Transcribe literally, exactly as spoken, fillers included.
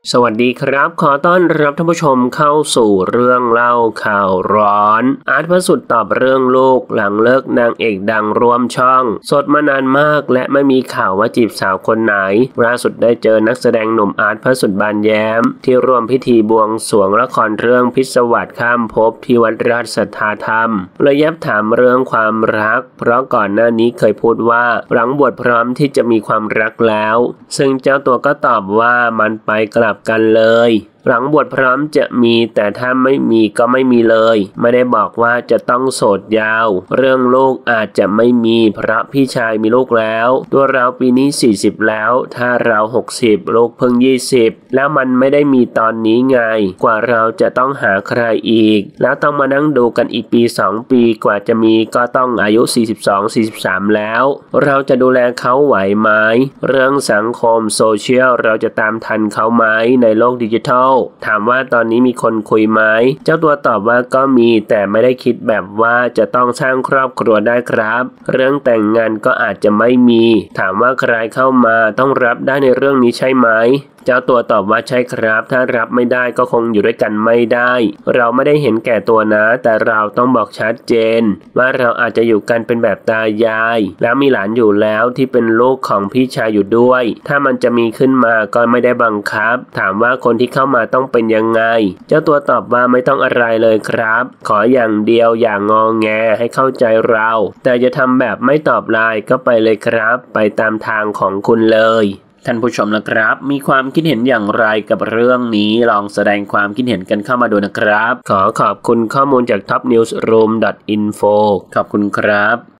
สวัสดีครับขอต้อนรับท่านผู้ชมเข้าสู่เรื่องเล่าข่าวร้อนอาร์ตพระสุดตอบเรื่องลูกหลังเลิกนางเอกดังร่วมช่องสดมานานมากและไม่มีข่าวว่าจีบสาวคนไหนล่าสุดได้เจอนักแสดงหนุ่มอาร์ตพระสุดบานแย้มที่ร่วมพิธีบวงสรวงละครเรื่องพิศวาสข้ามภพที่วัดราชสัทธาธรรมเลยยับถามเรื่องความรักเพราะก่อนหน้านี้เคยพูดว่าหลังบวชพร้อมที่จะมีความรักแล้วซึ่งเจ้าตัวก็ตอบว่ามันไปกลับกันเลยหลังบวชพร้อมจะมีแต่ถ้าไม่มีก็ไม่มีเลยไม่ได้บอกว่าจะต้องโสดยาวเรื่องลูกอาจจะไม่มีเพราะพี่ชายมีลูกแล้วตัวเราปีนี้สี่สิบแล้วถ้าเราหกสิบลูกเพิ่งยี่สิบแล้วมันไม่ได้มีตอนนี้ไงกว่าเราจะต้องหาใครอีกแล้วต้องมานั่งดูกันอีกปีสองปีกว่าจะมีก็ต้องอายุสี่สิบสอง สี่สิบสามแล้วเราจะดูแลเขาไหวไหมเรื่องสังคมโซเชียลเราจะตามทันเขาไหมในโลกดิจิทัลถามว่าตอนนี้มีคนคุยไหมเจ้าตัวตอบว่าก็มีแต่ไม่ได้คิดแบบว่าจะต้องสร้างครอบครัวได้ครับเรื่องแต่งงานก็อาจจะไม่มีถามว่าใครเข้ามาต้องรับได้ในเรื่องนี้ใช่ไหมเจ้าตัวตอบว่าใช่ครับถ้ารับไม่ได้ก็คงอยู่ด้วยกันไม่ได้เราไม่ได้เห็นแก่ตัวนะแต่เราต้องบอกชัดเจนว่าเราอาจจะอยู่กันเป็นแบบตายายแล้วมีหลานอยู่แล้วที่เป็นลูกของพี่ชายอยู่ด้วยถ้ามันจะมีขึ้นมาก็ไม่ได้บังคับถามว่าคนที่เข้ามาต้องเป็นยังไงเจ้าตัวตอบว่าไม่ต้องอะไรเลยครับขออย่างเดียวอย่างงอแงให้เข้าใจเราแต่จะทำแบบไม่ตอบไลน์ก็ไปเลยครับไปตามทางของคุณเลยท่านผู้ชมนะครับมีความคิดเห็นอย่างไรกับเรื่องนี้ลองแสดงความคิดเห็นกันเข้ามาดูนะครับขอขอบคุณข้อมูลจาก ท็อปนิวส์รูม ดอท อินโฟ ขอบคุณครับ